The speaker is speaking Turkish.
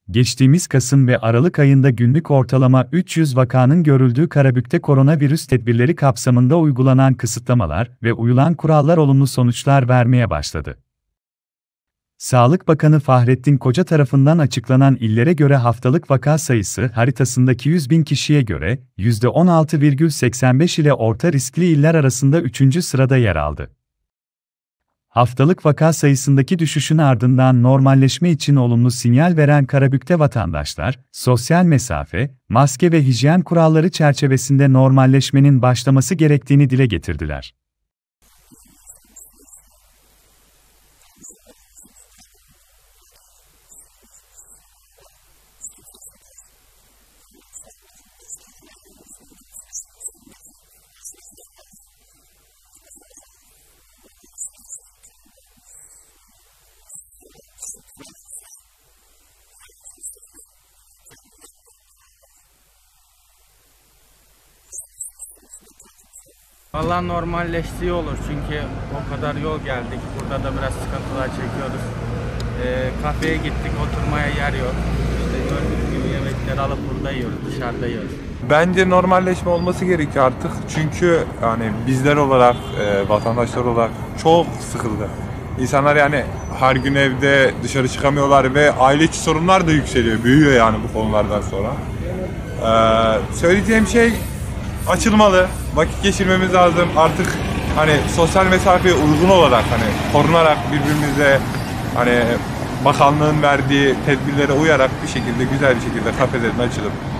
Geçtiğimiz Kasım ve Aralık ayında günlük ortalama 300 vakanın görüldüğü Karabük'te koronavirüs tedbirleri kapsamında uygulanan kısıtlamalar ve uyulan kurallar olumlu sonuçlar vermeye başladı. Sağlık Bakanı Fahrettin Koca tarafından açıklanan illere göre haftalık vaka sayısı haritasındaki 100.000 kişiye göre %16,85 ile orta riskli iller arasında 3. sırada yer aldı. Haftalık vaka sayısındaki düşüşün ardından normalleşme için olumlu sinyal veren Karabük'te vatandaşlar, sosyal mesafe, maske ve hijyen kuralları çerçevesinde normalleşmenin başlaması gerektiğini dile getirdiler. Valla normalleştiği olur çünkü o kadar yol geldik. Burada da biraz sıkıntılar çekiyoruz. Kafeye gittik, oturmaya yer yok. İşte gördüğünüz gibi yemekleri alıp burada yiyoruz, dışarıda yiyoruz. Bence normalleşme olması gerekiyor artık. Çünkü yani bizler olarak, vatandaşlar olarak çok sıkıldı. İnsanlar yani her gün evde dışarı çıkamıyorlar ve aile içi sorunlar da yükseliyor, büyüyor yani bu konulardan sonra. Söyleyeceğim şey açılmalı, vakit geçirmemiz lazım. Artık hani sosyal mesafeye uygun olarak hani korunarak birbirimize hani bakanlığın verdiği tedbirlere uyarak bir şekilde güzel bir şekilde kafelerin açılıp